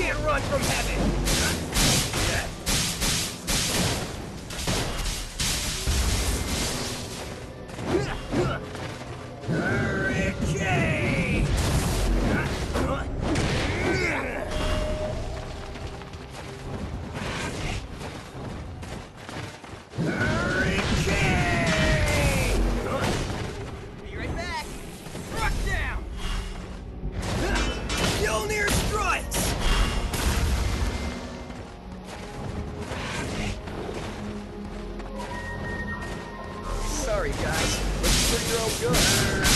can't run from heaven! Hurricane! Be right back! Struck down! Mjolnir strikes! Sorry guys, but you're pretty real good.